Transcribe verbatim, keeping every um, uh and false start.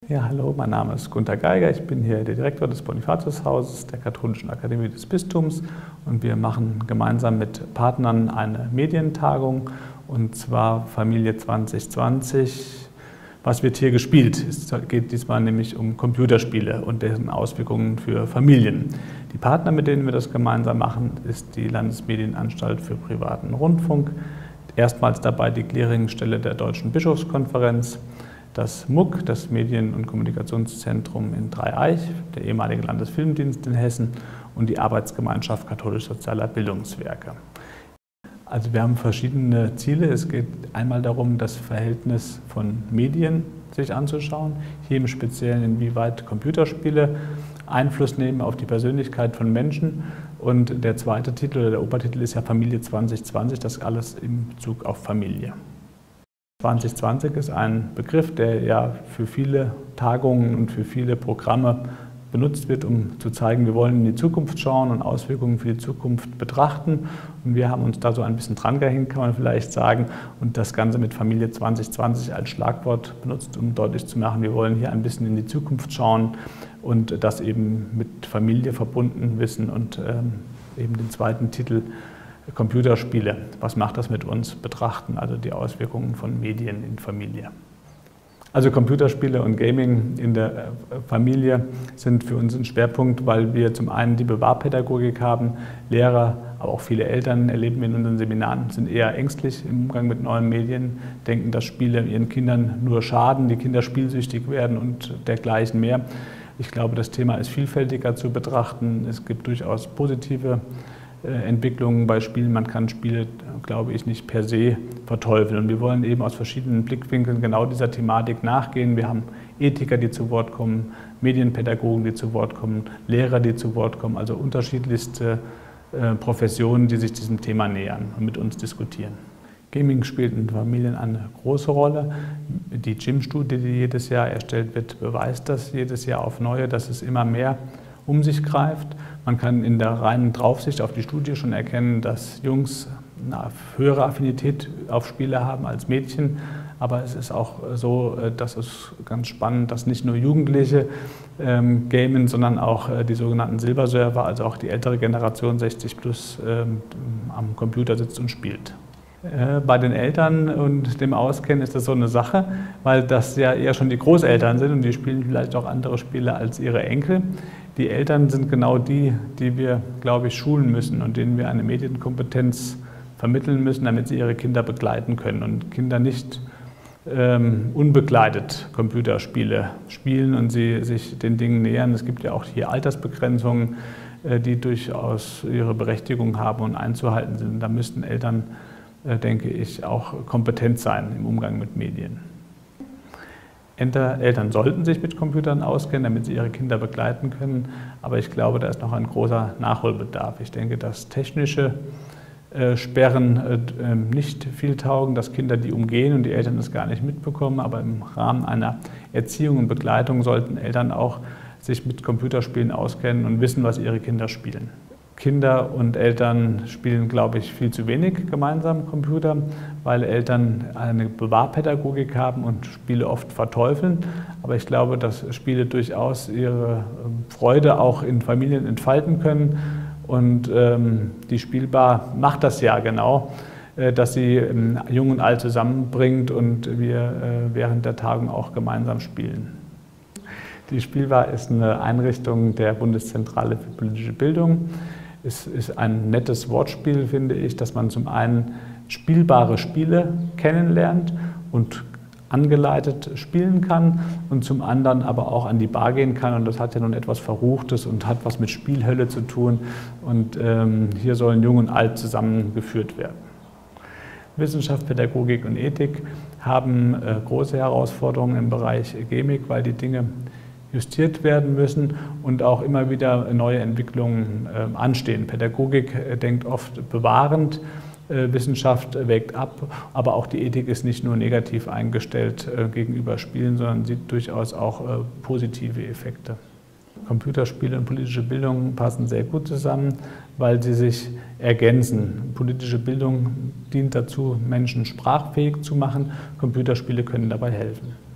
Ja, hallo, mein Name ist Gunter Geiger, ich bin hier der Direktor des Bonifatiushauses der Katholischen Akademie des Bistums und wir machen gemeinsam mit Partnern eine Medientagung, und zwar Familie zwanzig zwanzig. Was wird hier gespielt? Es geht diesmal nämlich um Computerspiele und deren Auswirkungen für Familien. Die Partner, mit denen wir das gemeinsam machen, ist die Landesmedienanstalt für privaten Rundfunk, erstmals dabei die Clearingstelle der Deutschen Bischofskonferenz, das M U C, das Medien- und Kommunikationszentrum in Dreieich, der ehemalige Landesfilmdienst in Hessen und die Arbeitsgemeinschaft katholisch-sozialer Bildungswerke. Also wir haben verschiedene Ziele. Es geht einmal darum, das Verhältnis von Medien sich anzuschauen, hier im Speziellen, inwieweit Computerspiele Einfluss nehmen auf die Persönlichkeit von Menschen. Und der zweite Titel oder der Obertitel ist ja Familie zwanzig zwanzig, das alles in Bezug auf Familie. zwanzig zwanzig ist ein Begriff, der ja für viele Tagungen und für viele Programme benutzt wird, um zu zeigen, wir wollen in die Zukunft schauen und Auswirkungen für die Zukunft betrachten. Und wir haben uns da so ein bisschen dran gehängt, kann man vielleicht sagen, und das Ganze mit Familie zwanzig zwanzig als Schlagwort benutzt, um deutlich zu machen, wir wollen hier ein bisschen in die Zukunft schauen und das eben mit Familie verbunden wissen und ähm, eben den zweiten Titel Computerspiele. Was macht das mit uns? Betrachten, also die Auswirkungen von Medien in Familie. Also Computerspiele und Gaming in der Familie sind für uns ein Schwerpunkt, weil wir zum einen die Bewahrpädagogik haben. Lehrer, aber auch viele Eltern erleben wir in unseren Seminaren, sind eher ängstlich im Umgang mit neuen Medien, denken, dass Spiele ihren Kindern nur schaden, die Kinder spielsüchtig werden und dergleichen mehr. Ich glaube, das Thema ist vielfältiger zu betrachten. Es gibt durchaus positive Entwicklungen bei Spielen. Man kann Spiele, glaube ich, nicht per se verteufeln. Und wir wollen eben aus verschiedenen Blickwinkeln genau dieser Thematik nachgehen. Wir haben Ethiker, die zu Wort kommen, Medienpädagogen, die zu Wort kommen, Lehrer, die zu Wort kommen, also unterschiedlichste Professionen, die sich diesem Thema nähern und mit uns diskutieren. Gaming spielt in Familien eine große Rolle. Die Gym-Studie, die jedes Jahr erstellt wird, beweist das jedes Jahr auf Neue, dass es immer mehr um sich greift. Man kann in der reinen Draufsicht auf die Studie schon erkennen, dass Jungs eine höhere Affinität auf Spiele haben als Mädchen. Aber es ist auch so, das ist ganz spannend, dass nicht nur Jugendliche ähm, gamen, sondern auch äh, die sogenannten Silbersurfer, also auch die ältere Generation sechzig plus ähm, am Computer sitzt und spielt. Äh, bei den Eltern und dem Auskennen ist das so eine Sache, weil das ja eher schon die Großeltern sind und die spielen vielleicht auch andere Spiele als ihre Enkel. Die Eltern sind genau die, die wir, glaube ich, schulen müssen und denen wir eine Medienkompetenz vermitteln müssen, damit sie ihre Kinder begleiten können und Kinder nicht ähm, unbegleitet Computerspiele spielen und sie sich den Dingen nähern. Es gibt ja auch hier Altersbegrenzungen, äh, die durchaus ihre Berechtigung haben und einzuhalten sind. Da müssten Eltern, äh, denke ich, auch kompetent sein im Umgang mit Medien. Eltern sollten sich mit Computern auskennen, damit sie ihre Kinder begleiten können, aber ich glaube, da ist noch ein großer Nachholbedarf. Ich denke, dass technische äh, Sperren äh, nicht viel taugen, dass Kinder die umgehen und die Eltern das gar nicht mitbekommen, aber im Rahmen einer Erziehung und Begleitung sollten Eltern auch sich mit Computerspielen auskennen und wissen, was ihre Kinder spielen. Kinder und Eltern spielen, glaube ich, viel zu wenig gemeinsam Computer, weil Eltern eine Bewahrpädagogik haben und Spiele oft verteufeln. Aber ich glaube, dass Spiele durchaus ihre Freude auch in Familien entfalten können. Und ähm, die Spielbar macht das ja genau, äh, dass sie ähm, Jung und Alt zusammenbringt und wir äh, während der Tagung auch gemeinsam spielen. Die Spielbar ist eine Einrichtung der Bundeszentrale für politische Bildung. Es ist ein nettes Wortspiel, finde ich, dass man zum einen spielbare Spiele kennenlernt und angeleitet spielen kann und zum anderen aber auch an die Bar gehen kann. Und das hat ja nun etwas Verruchtes und hat was mit Spielhölle zu tun. Und ähm, hier sollen Jung und Alt zusammengeführt werden. Wissenschaft, Pädagogik und Ethik haben äh, große Herausforderungen im Bereich Gaming, weil die Dinge justiert werden müssen und auch immer wieder neue Entwicklungen äh, anstehen. Pädagogik äh, denkt oft bewahrend, äh, Wissenschaft äh, wägt ab, aber auch die Ethik ist nicht nur negativ eingestellt äh, gegenüber Spielen, sondern sieht durchaus auch äh, positive Effekte. Computerspiele und politische Bildung passen sehr gut zusammen, weil sie sich ergänzen. Politische Bildung dient dazu, Menschen sprachfähig zu machen. Computerspiele können dabei helfen.